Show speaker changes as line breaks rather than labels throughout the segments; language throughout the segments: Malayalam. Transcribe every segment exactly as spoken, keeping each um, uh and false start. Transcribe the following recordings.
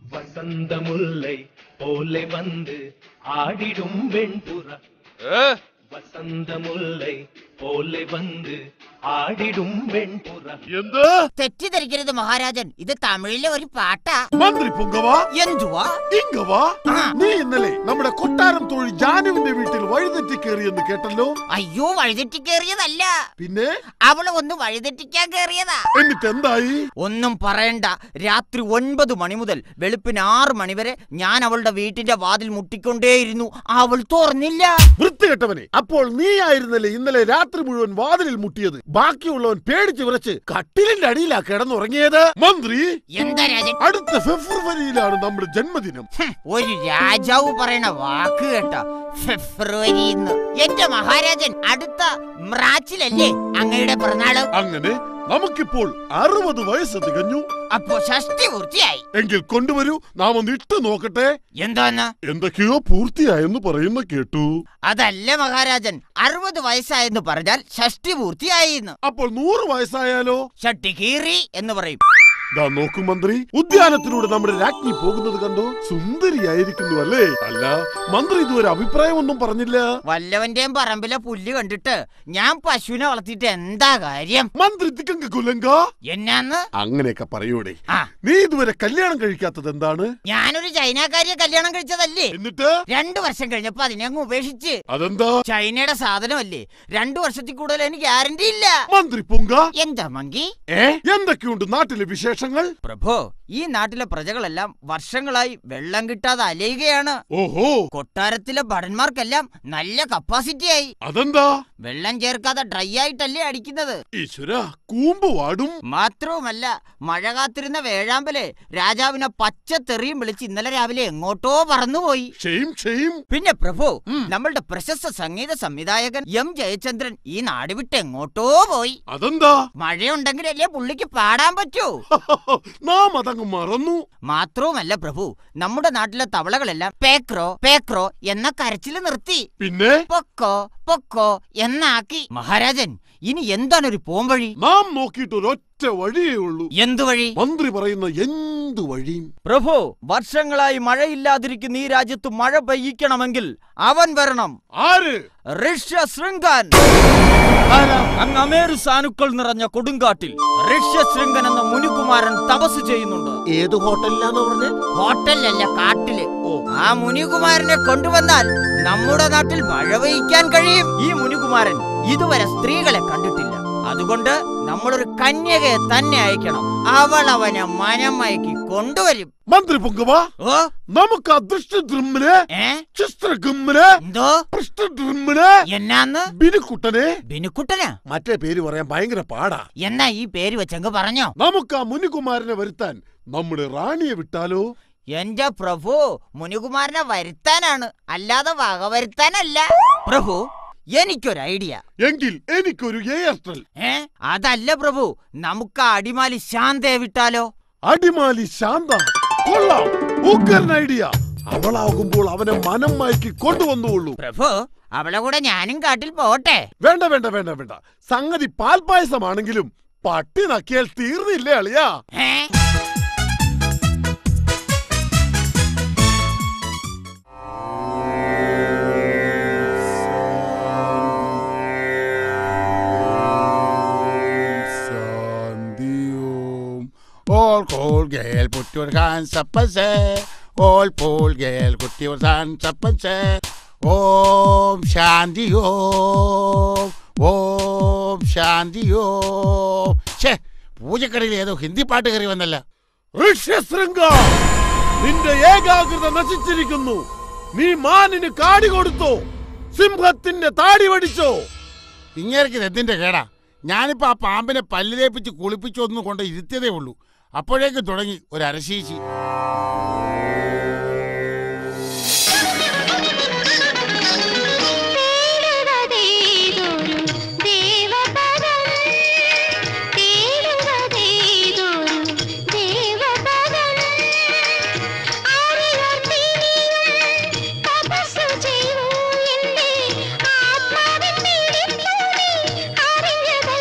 வசந்த முல்லை போலே வந்து ஆடிடும் வெண்புறா வசந்த முல்லை போலே வந்து ആടിടും വെൺപുറ.
എന്ത്
തെറ്റിദ്ധരിക്കരുത് മഹാരാജൻ, ഇത് തമിഴിലെ ഒരു പാട്ടാ.
മന്ത്രി പുങ്കവാ,
എന്തുവാ
ഇങ്ങവാ. നീ ഇന്നലെ നമ്മുടെ കൊട്ടാരം തൊഴി ജാനുവിന്റെ വീട്ടിൽ വഴിതെറ്റി കയറിയെന്ന് കേട്ടല്ലോ.
അയ്യോ, വഴിതെറ്റി കയറിയതല്ല,
പിന്നെ
അവള് ഒന്ന് വഴിതെറ്റിക്കാൻ കയറിയതാ.
എന്നിട്ട് എന്തായി?
ഒന്നും പറയണ്ട. രാത്രി ഒൻപത് മണി മുതൽ വെളുപ്പിന് ആറ് മണി വരെ ഞാൻ അവളുടെ വീട്ടിന്റെ വാതിൽ മുട്ടിക്കൊണ്ടേയിരുന്നു. അവൾ തുറന്നില്ല.
വൃത്തികെട്ടവനെ, അപ്പോൾ നീ ആയിരുന്നല്ലേ ഇന്നലെ രാത്രി മുഴുവൻ വാതിലിൽ മുട്ടിയത്? ബാക്കിയുള്ളവൻ പേടിച്ച് വിറച്ച് കട്ടിലിന്റെ അടിയിലാ കിടന്നുറങ്ങിയത്. മന്ത്രി,
എന്താ രാജൻ?
അടുത്ത ഫെബ്രുവരിയിലാണ് നമ്മുടെ ജന്മദിനം.
ഒരു രാജാവ് പറയണ വാക്ക് കേട്ട ഫെബ്രുവരി. എന്റെ മഹാരാജൻ, അടുത്ത മാർച്ചിലല്ലേ അങ്ങയുടെ പിറന്നാള്?
അങ്ങനെ നമുക്കിപ്പോൾ അറുപത് വയസ്സ് തികഞ്ഞു.
അപ്പോ ഷഷ്ടി പൂർത്തിയായി.
എങ്കിൽ കൊണ്ടുവരൂ, നാം ഒന്ന് ഇട്ട് നോക്കട്ടെ.
എന്താന്ന്?
എന്തൊക്കെയോ പൂർത്തിയായെന്ന് പറയുന്ന കേട്ടു.
അതല്ല മഹാരാജൻ, അറുപത് വയസ്സായെന്ന് പറഞ്ഞാൽ ഷഷ്ടി പൂർത്തിയായി.
അപ്പോൾ നൂറ് വയസ്സായാലോ?
ഷട്ടി കീറി എന്ന് പറയും.
ദാ നോക്കൂ മന്ത്രി, ഉദ്യാനത്തിലൂടെ നമ്മുടെ രാജ്ഞി പോകുന്നത് കണ്ടോ? സുന്ദരിയായിരിക്കുന്നു അല്ലേ? അല്ല, മന്ത്രി ഇതുവരെ അഭിപ്രായമൊന്നും പറഞ്ഞില്ല.
വല്ലവന്റെയും പറമ്പിലെ പുല്ല് കണ്ടിട്ട് ഞാൻ പശുവിനെ വളർത്തിയിട്ട് എന്താ കാര്യം?
മന്ത്രി തിക്കങ്ക കുലങ്ക
എന്നാന്ന്
അങ്ങനെയൊക്കെ പറയൂടെ? നീ ഇതുവരെ കല്യാണം കഴിക്കാത്തത് എന്താണ്?
ഞാനൊരു ചൈനക്കാരിയെ കല്യാണം കഴിച്ചതല്ലേ,
എന്നിട്ട്
രണ്ടു വർഷം കഴിഞ്ഞപ്പോ അതിനെ അങ്ങ് ഉപേക്ഷിച്ച്.
അതെന്താ?
ചൈനയുടെ സാധനമല്ലേ, രണ്ടു വർഷത്തിൽ കൂടുതൽ എനിക്ക് ഗ്യാരണ്ടി ഇല്ല.
മന്ത്രി പുങ്ക,
എന്താ മങ്കി?
എന്തൊക്കെയുണ്ട് നാട്ടിലെ വിശേഷം?
പ്രഭു, ഈ നാട്ടിലെ പ്രജകളെല്ലാം വർഷങ്ങളായി വെള്ളം കിട്ടാതെ അലയുകയാണ്.
ഓഹോ,
കൊട്ടാരത്തിലെ ഭടന്മാർക്കെല്ലാം നല്ല കപ്പാസിറ്റി ആയി.
അതെന്താ?
വെള്ളം ചേർക്കാതെ ഡ്രൈ ആയിട്ടല്ലേ അടിക്കുന്നത്.
ഈശ്വര, കൂമ്പ് വാടും.
മാത്രവുമല്ല, മഴ കാത്തിരുന്ന വേഴാമ്പലെ രാജാവിനെ പച്ച തെറിയും വിളിച്ച് ഇന്നലെ രാവിലെ എങ്ങോട്ടോ പറന്നുപോയി. പിന്നെ പ്രഭു, നമ്മളുടെ പ്രശസ്ത സംഗീത സംവിധായകൻ എം ജയചന്ദ്രൻ ഈ നാട് വിട്ട് എങ്ങോട്ടോ പോയി.
അതെന്താ?
മഴയുണ്ടെങ്കിലല്ലേ പുള്ളിക്ക് പാടാൻ പറ്റൂ.
നാം അതങ്ങ് മറന്നു.
മാത്രവുമല്ല പ്രഭു, നമ്മുടെ നാട്ടിലെ തവളകളെല്ലാം പേക്രോ പേക്രോ എന്ന കരച്ചില് നിർത്തി.
പിന്നെ
പൊക്കോ പൊക്കോ എന്നാക്കി. മഹാരാജൻ, ഇനി എന്താണ് ഒരു പോംവഴി?
നാം നോക്കിയിട്ട് ഒരൊറ്റ വഴിയേ ഉള്ളൂ.
എന്തു വഴി?
മന്ത്രി പറയുന്ന എന്തു വഴിയും.
പ്രഭു, വർഷങ്ങളായി മഴയില്ലാതിരിക്കുന്ന ഈ രാജ്യത്ത് മഴ പെയ്യിക്കണമെങ്കിൽ അവൻ വരണം.
ആര്?
ഋഷ്യശൃംഗൻ. അങ്ങ് അമേരു സാനുക്കൾ നിറഞ്ഞ കൊടുങ്കാട്ടിൽ ഋഷ്യശൃംഗൻ എന്ന മുനികുമാരൻ തപസ് ചെയ്യുന്നുണ്ട്.
ഏത് ഹോട്ടലിലാന്ന് പറഞ്ഞ?
ഹോട്ടലല്ല, കാട്ടില്. ആ മുനികുമാരനെ കൊണ്ടുവന്നാൽ നമ്മുടെ നാട്ടിൽ മഴ പെയ്യിക്കാൻ കഴിയും. ഈ മുനികുമാരൻ ഇതുവരെ സ്ത്രീകളെ കണ്ടിട്ടില്ല. അതുകൊണ്ട് നമ്മളൊരു കന്യകയെ തന്നെ അയക്കണം. അവൾ അവനെ മനം മയക്കി കൊണ്ടുവരും.
മന്ത്രി പൊങ്കവാ,
ഓ,
നമുക്ക് അദൃഷ്ടദ്രുമ്മിനെ
എന്തോ
എന്നാന്ന്? ബിനുക്കുട്ടനെ.
ബിനുക്കുട്ടനാ?
മറ്റേ പേര് പറയാൻ ഭയങ്കര പാടാ.
എന്നാ ഈ പേര് വെച്ചങ്ങ് പറഞ്ഞോ.
നമുക്ക് ആ മുനികുമാരനെ വരുത്താൻ നമ്മുടെ റാണിയെ വിട്ടാലോ?
എന്റെ പ്രഭു, മുനികുമാരനെ വരുത്താനാണ്, അല്ലാതെ വക വരുത്താനല്ല. പ്രഭു, എനിക്കൊരു ഐഡിയ.
എങ്കിൽ എനിക്കൊരു എയർടെൽ.
ഏ അതല്ല പ്രഭു, നമുക്ക് അടിമാലി ശാന്തയെ വിട്ടാലോ?
അടിമാലി ശാന്ത കൊള്ളാം, ഉഗ്രൻ ഐഡിയ. അവളാകുമ്പോൾ അവനെ മനം മയക്കി കൊണ്ടുവന്നുള്ളൂ.
പ്രഭു, അവളെ കൂടെ ഞാനും കാട്ടിൽ പോട്ടെ?
വേണ്ട വേണ്ട വേണ്ട വേണ്ട, സംഗതി പാൽപായസമാണെങ്കിലും പട്ടി നക്കിയാൽ തീർന്നില്ലേ അളിയാ?
ഏ
All cool girl, put your hands up and say. All cool girl, put your hands up and say. Om Shanti Om. Om Shanti Om. Che, പൂജക്കടയിൽ ഏതോ ഹിന്ദി പാട്ട് കയറി വന്നല്ല.
ഋഷ്യശൃംഗ, നിന്റെ ഏകാഗ്രത നശിച്ചിരിക്കുന്നു. നീ മാനിന് കാടി കൊടുത്തോ? സിംഹത്തിന്റെ താടി വടിച്ചോ?
ഇങ്ങേർക്ക് എന്തിന്റെ കേടാ? ഞാനിപ്പോ ആ പാമ്പിനെ പല്ലിലേപ്പിച്ച് കുളിപ്പിച്ചൊന്നും കൊണ്ട് ഇരുത്തിയതേ ഉള്ളൂ. അപ്പോഴേക്കും തുടങ്ങി ഒരു അരശീശി.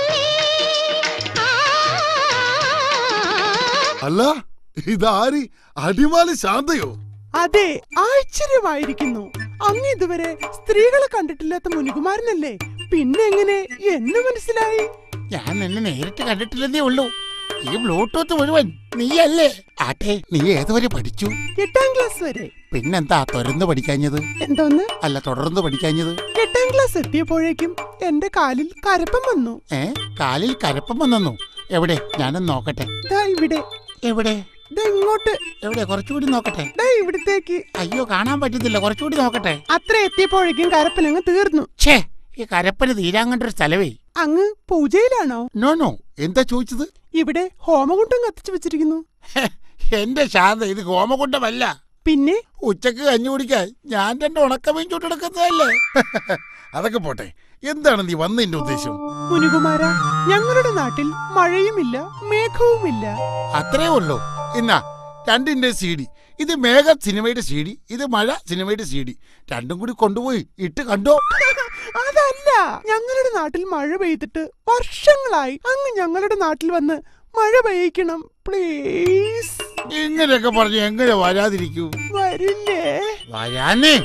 അല്ല, ഇതാരി അടിമാലി ശാന്തയോ?
അതെ, ആശ്ചര്യമായിരിക്കുന്നു. അങ്ങ് ഇതുവരെ സ്ത്രീകളെ കണ്ടിട്ടില്ലാത്ത മുനികുമാരനല്ലേ? പിന്നെ എങ്ങനെ എന്ന് മനസ്സിലായി?
ഞാൻ നിന്നെ നേരിട്ട് കണ്ടിട്ടില്ലെന്നേ ഉള്ളൂ. ഈ ബ്ലൂടൂത്ത് മുഴുവൻ നീയല്ലേ? ആട്ടെ, നീ ഏതുവരെ പഠിച്ചു?
എട്ടാം ക്ലാസ് വരെ.
പിന്നെന്താ തുറന്ന് പഠിക്കാഞ്ഞത്?
എന്തോന്ന്?
അല്ല, തുടർന്ന് പഠിക്കാഞ്ഞത്?
എട്ടാം ക്ലാസ് എത്തിയപ്പോഴേക്കും എന്റെ കാലിൽ കരപ്പം വന്നു.
ഏ, കാലിൽ കരപ്പം വന്നു? എവിടെ? ഞാനൊന്ന് നോക്കട്ടെ.
ദാ ഇവിടെ.
എവിടെ?
ദാ ഇങ്ങോട്ട്.
എവിടെ? കുറച്ചുകൂടി നോക്കട്ടെ.
ദാ ഇവിടത്തേക്ക്.
അയ്യോ, കാണാൻ പറ്റുന്നില്ല. കുറച്ചുകൂടി നോക്കട്ടെ.
അത്ര എത്തിയപ്പോഴേക്കും കരപ്പനങ്ങ് തീർന്നു.
ഛേ, ഈ കരപ്പന് തീരാൻ കണ്ടൊരു സ്ഥലവേ.
അങ്ങ് പൂജയിലാണോ?
നോ നോ, എന്താ ചോദിച്ചത്?
ഇവിടെ ഹോമകുണ്ടം കത്തിച്ചു വെച്ചിരിക്കുന്നു.
എന്റെ ശാന്ത, ഇത് ഹോമകുണ്ടമല്ല.
പിന്നെ
ഉച്ചക്ക് കഞ്ഞി കുടിക്കാൻ ഞാൻ രണ്ട് ഉണക്കമീൻ ചുട്ടെടുക്കുന്നതല്ലേ? അതൊക്കെ പോട്ടെ, എന്താണ് നീ വന്നതിന്റെ ഉദ്ദേശം?
മുനികുമാര, ഞങ്ങളുടെ നാട്ടിൽ മഴയുമില്ല മേഘവുമില്ല.
അത്രേ ഉള്ളൂ. ഇന്നാ രണ്ടിന്റെ സി ഡി. ഇത് മേഘ സിനിമയുടെ സി ഡി, ഇത് മഴ സിനിമയുടെ സി ഡി. രണ്ടും കൂടി കൊണ്ടുപോയി ഇട്ട് കണ്ടോ?
അതല്ല, ഞങ്ങളുടെ നാട്ടിൽ മഴ പെയ്തിട്ട് വർഷങ്ങളായി. അങ്ങ് ഞങ്ങളുടെ നാട്ടിൽ വന്ന് മഴ പെയ്യിക്കണം പ്ലീസ്.
ഇങ്ങനെയൊക്കെ പറഞ്ഞ് എങ്ങനെ വരാതിരിക്കൂ?
വരില്ലേ?
വരാനേ.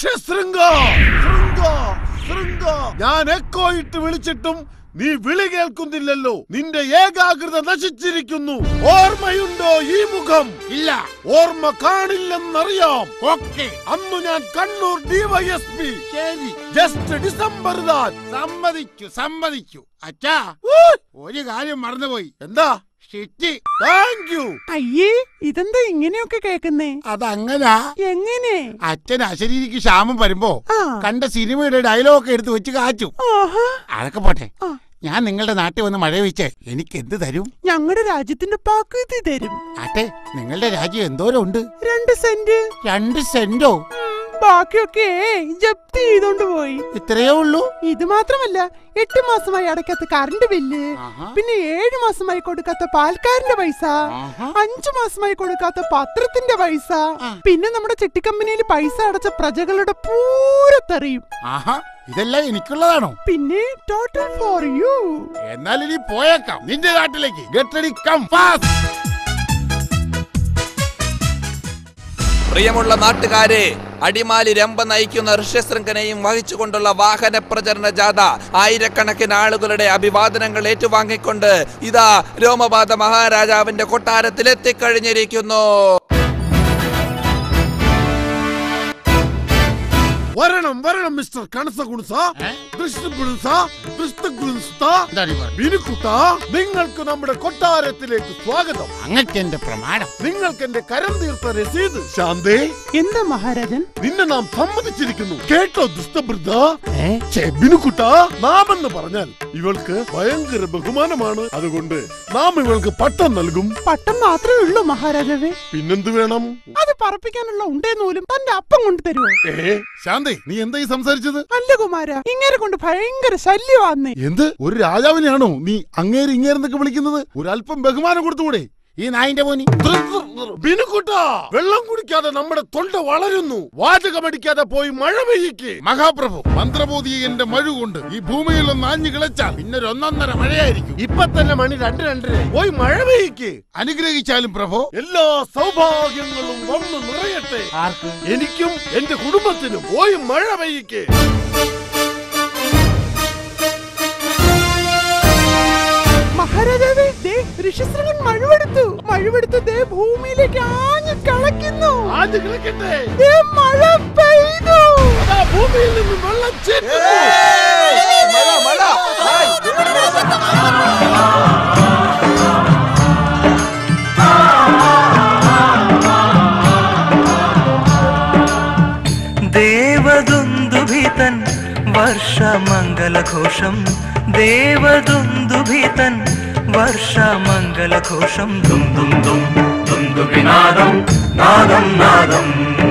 ഞാൻ എക്കോ ഇട്ട് വിളിച്ചിട്ടും നീ വിളി കേൾക്കുന്നില്ലല്ലോ. നിന്റെ ഏകാഗ്രത നശിച്ചിരിക്കുന്നു. ഓർമ്മയുണ്ടോ ഈ മുഖം?
ഇല്ല.
ഓർമ്മ കാണില്ലെന്നറിയാം.
ഓക്കെ,
അന്ന് ഞാൻ കണ്ണൂർ ഡിവൈഎസ്പി.
ശരി,
ജസ്റ്റ് ഡിസംബർ താൻ.
സമ്മതിച്ചു സമ്മതിച്ചു. അച്ഛാ, ഒരു കാര്യം മറന്നുപോയി.
എന്താ?
ഷിറ്റി.
Thank you.
അയ്യേ, ഇതെന്താ ഇങ്ങനെയൊക്കെ കേക്കുന്നേ?
അതങ്ങനാ.
എങ്ങനെ?
അച്ഛൻ അശരീരിക്ക് ക്ഷാമം വരുമ്പോ
ആ.
കണ്ട സിനിമയുടെ ഡയലോഗ് എടുത്ത് വെച്ച് കാച്ചു.
ആഹാ.
അതൊക്കെ പോട്ടെ.
ആ.
ഞാൻ നിങ്ങളുടെ നാട്ടിൽ വന്ന് മഴ വെച്ച് എനിക്ക് എന്ത് തരും?
ഞങ്ങളുടെ രാജ്യത്തിന്റെ പകുതി തരും.
ആട്ടെ, നിങ്ങളുടെ രാജ്യം എന്തോരം ഉണ്ട്?
രണ്ട് സെന്റ്.
രണ്ട് സെന്റോ?
ബാക്കിയൊക്കെ ജപ്തി ചെയ്തോണ്ട് പോയി.
ഇത്രയേ ഉള്ളൂ?
ഇത് മാത്രമല്ല, എട്ട് മാസമായി അടയ്ക്കാത്ത കറണ്ട് ബില്ല്,
ആഹാ.
പിന്നെ ഏഴു മാസമായി കൊടുക്കാത്ത പാൽക്കാരന്റെ പൈസ,
ആഹാ.
അഞ്ചു മാസമായി കൊടുക്കാത്ത പത്രത്തിന്റെ പൈസ,
ആ.
പിന്നെ നമ്മുടെ ചിട്ടിക്കമ്പനിയിൽ പൈസ അടച്ച പ്രജകളുടെ പൂരത്തെറിയും.
ആഹാ, ഇതെല്ലാം എനിക്കുള്ളതാണോ?
പിന്നെ ടോട്ടൽ ഫോർ യു.
എന്നാൽ ഇനി പോയേക്കാം നിന്റെ നാട്ടിലേക്ക്. Get ready, come fast.
പ്രിയമുള്ള നാട്ടുകാരെ, അടിമാലി രംഭ നയിക്കുന്ന ഋഷ്യശൃംഖനെയും വഹിച്ചുകൊണ്ടുള്ള വാഹന പ്രചരണ ജാഥ ആയിരക്കണക്കിന് ആളുകളുടെ അഭിവാദനങ്ങൾ ഏറ്റുവാങ്ങിക്കൊണ്ട് ഇതാ രോമപാത മഹാരാജാവിന്റെ കൊട്ടാരത്തിൽ എത്തിക്കഴിഞ്ഞിരിക്കുന്നു.
വരണം വരണം മിസ്റ്റർ കണസകുണസ, ദൃഷ്ടഗുണസ, ദൃഷ്ടഗുണസ്ത, ബിനുക്കുട്ട, നിങ്ങൾക്ക് നമ്മുടെ കൊട്ടാരത്തിലേക്ക് സ്വാഗതം.
അങ്ങക്ക് എന്റെ പ്രമാണം.
നിങ്ങൾക്ക് എന്റെ കരം തീർത്ത രസീത്. ശാന്തേ,
എന്താ മഹാരാജൻ?
നിന്നെ നാം സമ്മതിച്ചിരിക്കുന്നു. കേട്ടോ ദുഷ്ടബൃദ്ധ? ബിനുക്കുട്ട, നാം എന്ന് പറഞ്ഞാൽ ഇവൾക്ക് ഭയങ്കര ബഹുമാനമാണ്. അതുകൊണ്ട് നാം ഇവൾക്ക് പട്ടം നൽകും.
പട്ടം മാത്രമേ ഉള്ളൂ മഹാരാജാവേ.
പിന്നെന്ത് വേണം?
അത് പറപ്പിക്കാനുള്ള ഉണ്ടേ നൂലും തന്റെ അപ്പം കൊണ്ട് തരുമോ?
ഏ ശാന്തേ, നീ എന്തായി സംസാരിച്ചത്?
അല്ല കുമാര, ഇങ്ങനെ കൊണ്ട് ഭയങ്കര ശല്യമാന്നേ.
എന്ത്? ഒരു രാജാവിനെയാണോ നീ അങ്ങേര് ഇങ്ങേരെന്നൊക്കെ വിളിക്കുന്നത്? ഒരല്പം ബഹുമാനം കൊടുത്തുകൂടെ?
ഈ നായിന്റെ മോനി.
ബിനുക്കുട്ട, വെള്ളം കുടിക്കാതെ നമ്മുടെ തൊണ്ട വളരുന്നു. വാചകമടിക്കാതെ പോയി മഴ പെയ്യിക്ക്.
മഹാപ്രഭു, മന്ത്രബോധി എന്റെ മഴ കൊണ്ട് ഈ ഭൂമിയിൽ ഒന്ന് ആഞ്ഞു കിളച്ചാൽ പിന്നെ ഒരു ഒന്നൊന്നര മഴയായിരിക്കും.
ഇപ്പൊ തന്നെ മണി രണ്ട് രണ്ടര. പോയി മഴ പെയ്യിക്ക്.
അനുഗ്രഹിച്ചാലും പ്രഭു.
എല്ലാ സൗഭാഗ്യങ്ങളും വന്നു നിറയട്ടെ.
ആർക്ക്?
എനിക്കും എന്റെ കുടുംബത്തിനും. പോയി മഴ പെയ്യിക്ക്.
മഹാരാജാവേ, ദേ ഋഷ്യശൃംഖൻ മഴവെടുത്തു. മഴവെടുത്ത് ദേ ഭൂമിയിലേക്ക് ആഞ്ഞു കളക്കുന്നു.
ആഞ്ഞു കളക്കട്ടെ.
ദേ മഴ പെയ്തു.
അതാ ഭൂമിയിൽ നിന്ന് വെള്ളം ചേരുന്നു.
മഴ മഴ.
ദേവദുന്ദുഭിതൻ വർഷമംഗലഘോഷം, ദേവദുന്ദുഭിതൻ വർഷമംഗലഘോഷം. ദും ദും ദും ദുന്ദുഭിനാദം നാദം നാദം.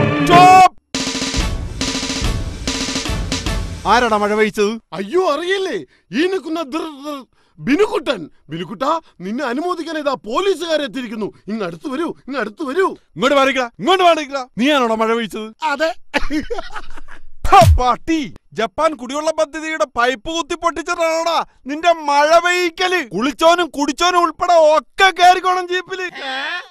ആരാടാ മഴ പെയ്ച്ചത്? അയ്യോ, അറിയില്ലേ? ഈ നിൽക്കുന്ന ബിനുക്കുട്ടൻ. ബിനുക്കുട്ട, നിന്നെ അനുമോദിക്കാൻ ഇതാ പോലീസുകാരെത്തിയിരിക്കുന്നു. ഇങ്ങ് അടുത്ത് വരൂ, ഇങ്ങ് അടുത്ത് വരൂ. ഇങ്ങോട്ട് മാറിക്ക, ഇങ്ങോട്ട് മാറിക്ക. നീയാണോടാ മഴ പെയ്ച്ചത്? അതെ. പാട്ടി, ജപ്പാൻ കുടിവെള്ള പദ്ധതിയുടെ പൈപ്പ് കുത്തി പൊട്ടിച്ചിട്ടാണോടാ നിന്റെ മഴ പെയ്ക്കല്? കുളിച്ചോനും കുടിച്ചോനും ഉൾപ്പെടെ ഒക്കെ കയറിക്കോണം ജീപ്പില്.